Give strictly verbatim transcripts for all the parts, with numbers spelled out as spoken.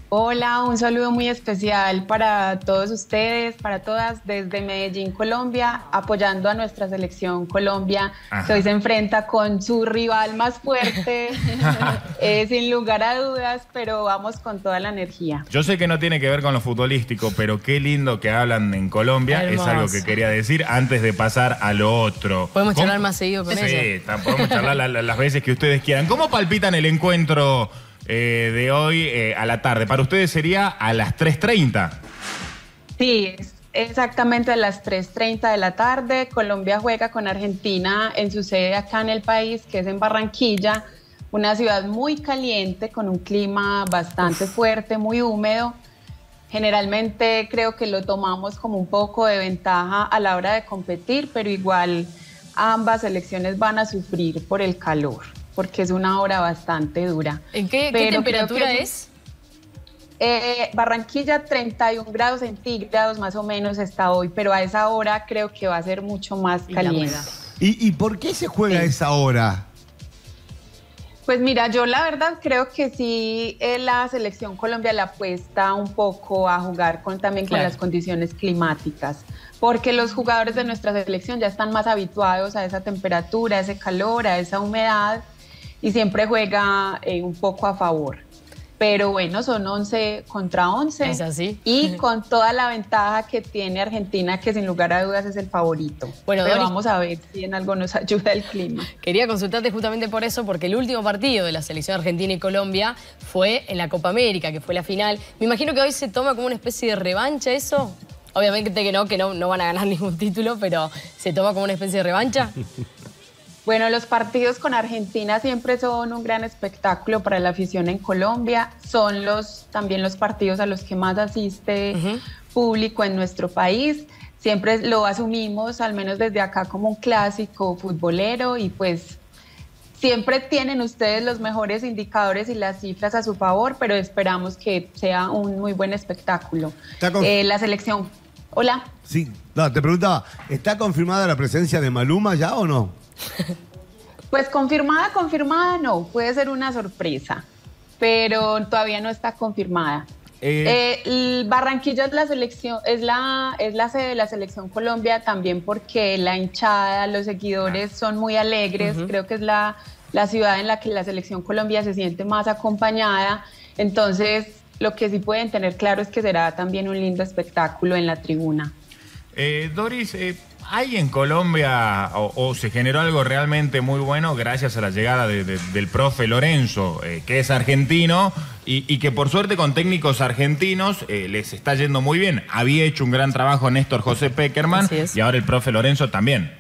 Hola, un saludo muy especial para todos ustedes, para todas, desde Medellín, Colombia, apoyando a nuestra selección Colombia, Ajá. que hoy se enfrenta con su rival más fuerte, eh, sin lugar a dudas, pero vamos con toda la energía. Yo sé que no tiene que ver con lo futbolístico, pero qué lindo que hablan en Colombia. Hermoso. Es algo que quería decir antes de pasar a lo otro. Podemos ¿Cómo? charlar más seguido con sí, ella. Sí, podemos charlar la, la, las veces que ustedes quieran. ¿Cómo palpitan el encuentro eh, de hoy eh, a la tarde? Para ustedes sería a las tres treinta. Sí, es exactamente a las tres treinta de la tarde. Colombia juega con Argentina en su sede acá en el país, que es en Barranquilla, una ciudad muy caliente, con un clima bastante Uf. fuerte, muy húmedo. Generalmente creo que lo tomamos como un poco de ventaja a la hora de competir, pero igual ambas selecciones van a sufrir por el calor, porque es una hora bastante dura. ¿En qué, ¿qué temperatura es? Eh, Barranquilla treinta y un grados centígrados más o menos está hoy, pero a esa hora creo que va a ser mucho más caliente. ¿Y, y por qué se juega a Sí. esa hora? Pues mira, yo la verdad creo que sí, eh, la selección Colombia le apuesta un poco a jugar con, también Claro. con las condiciones climáticas, porque los jugadores de nuestra selección ya están más habituados a esa temperatura, a ese calor, a esa humedad, y siempre juega eh, un poco a favor. Pero bueno, son once contra once. Es así. Y con toda la ventaja que tiene Argentina, que sin lugar a dudas es el favorito. Bueno, Pero Doris, vamos a ver si en algo nos ayuda el clima. Quería consultarte justamente por eso, porque el último partido de la selección argentina y Colombia fue en la Copa América, que fue la final. Me imagino que hoy se toma como una especie de revancha eso. Obviamente que no, que no, no van a ganar ningún título, pero ¿se toma como una especie de revancha? Bueno, los partidos con Argentina siempre son un gran espectáculo para la afición en Colombia. Son los, también los partidos a los que más asiste uh-huh. público en nuestro país. Siempre lo asumimos, al menos desde acá, como un clásico futbolero, y pues siempre tienen ustedes los mejores indicadores y las cifras a su favor, pero esperamos que sea un muy buen espectáculo. Eh, la selección... Hola. Sí, no, te preguntaba, ¿está confirmada la presencia de Maluma ya o no? Pues confirmada, confirmada no, puede ser una sorpresa, pero todavía no está confirmada. Eh, eh, Barranquilla es la selección, es la, es la sede de la selección Colombia también porque la hinchada, los seguidores son muy alegres, uh-huh. creo que es la, la ciudad en la que la selección Colombia se siente más acompañada, entonces lo que sí pueden tener claro es que será también un lindo espectáculo en la tribuna. Eh, Doris, eh, ¿hay en Colombia o, o se generó algo realmente muy bueno gracias a la llegada de, de, del profe Lorenzo, eh, que es argentino y, y que por suerte con técnicos argentinos eh, les está yendo muy bien? Había hecho un gran trabajo Néstor José Pekerman y ahora el profe Lorenzo también.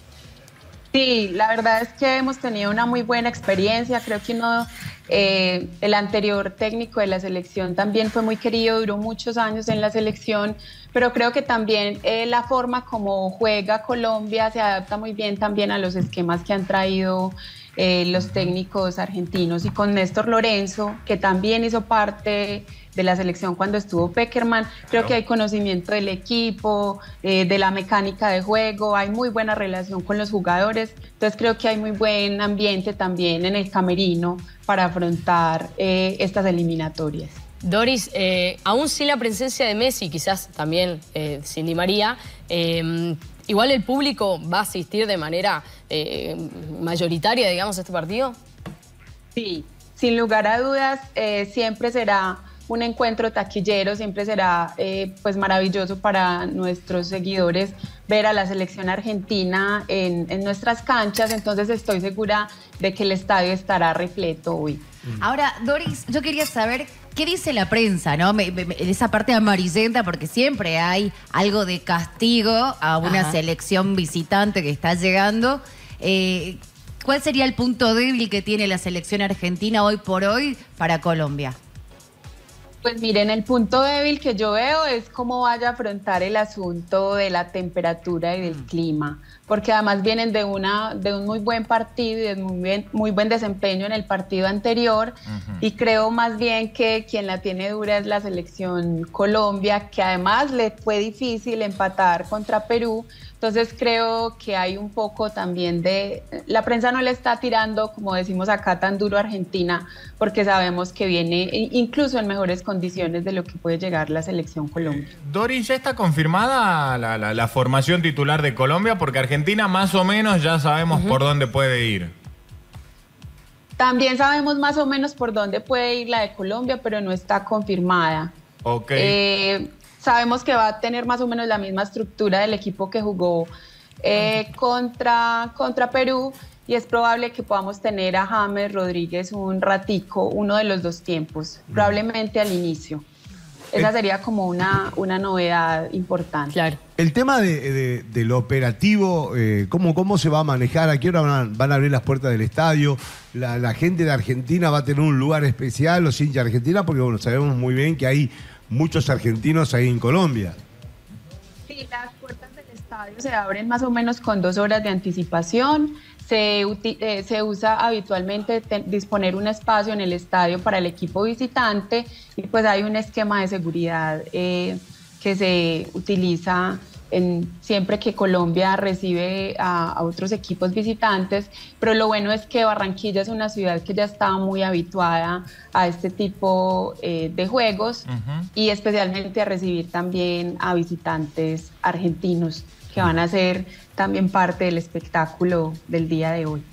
Sí, la verdad es que hemos tenido una muy buena experiencia. Creo que uno, eh, el anterior técnico de la selección también fue muy querido, duró muchos años en la selección, pero creo que también eh, la forma como juega Colombia se adapta muy bien también a los esquemas que han traído eh, los técnicos argentinos. Y con Néstor Lorenzo, que también hizo parte de la selección cuando estuvo Pekerman, creo claro. que hay conocimiento del equipo, eh, de la mecánica de juego, hay muy buena relación con los jugadores, entonces creo que hay muy buen ambiente también en el camerino para afrontar eh, estas eliminatorias. Doris, eh, aún sin la presencia de Messi, quizás también eh, sin Di María, eh, igual el público va a asistir de manera eh, mayoritaria, digamos, a este partido. Sí, sin lugar a dudas, eh, siempre será un encuentro taquillero, siempre será eh, pues maravilloso para nuestros seguidores ver a la selección argentina en, en nuestras canchas, entonces estoy segura de que el estadio estará repleto hoy. Ahora, Doris, yo quería saber qué dice la prensa, ¿no? Me, me, esa parte amarillenta, porque siempre hay algo de castigo a una Ajá. selección visitante que está llegando. Eh, ¿Cuál sería el punto débil que tiene la selección argentina hoy por hoy para Colombia? Pues miren, el punto débil que yo veo es cómo vaya a afrontar el asunto de la temperatura y del mm. clima, porque además vienen de, una, de un muy buen partido y de muy, bien, muy buen desempeño en el partido anterior, uh-huh. y creo más bien que quien la tiene dura es la selección Colombia, que además le fue difícil empatar contra Perú, Entonces creo que hay un poco también de... La prensa no le está tirando, como decimos acá, tan duro a Argentina, porque sabemos que viene incluso en mejores condiciones de lo que puede llegar la selección Colombia. Doris, ¿ya está confirmada la, la, la formación titular de Colombia? Porque Argentina más o menos ya sabemos uh-huh. por dónde puede ir. También sabemos más o menos por dónde puede ir la de Colombia, pero no está confirmada. Ok. Eh, Sabemos que va a tener más o menos la misma estructura del equipo que jugó eh, contra, contra Perú, y es probable que podamos tener a James Rodríguez un ratico, uno de los dos tiempos, probablemente al inicio. Esa sería como una, una novedad importante. Claro. El tema de, de, del operativo, eh, ¿cómo, ¿cómo se va a manejar? ¿A qué hora van a, van a abrir las puertas del estadio? La, ¿La gente de Argentina va a tener un lugar especial, los hinchas de Argentina? Porque bueno, sabemos muy bien que hay muchos argentinos ahí en Colombia. Sí, las puertas del estadio se abren más o menos con dos horas de anticipación. Se, eh, se usa habitualmente disponer un espacio en el estadio para el equipo visitante, y pues hay un esquema de seguridad eh, que se utiliza en, siempre que Colombia recibe a, a otros equipos visitantes, pero lo bueno es que Barranquilla es una ciudad que ya está muy habituada a este tipo eh, de juegos uh-huh. y especialmente a recibir también a visitantes argentinos que van a ser también parte del espectáculo del día de hoy.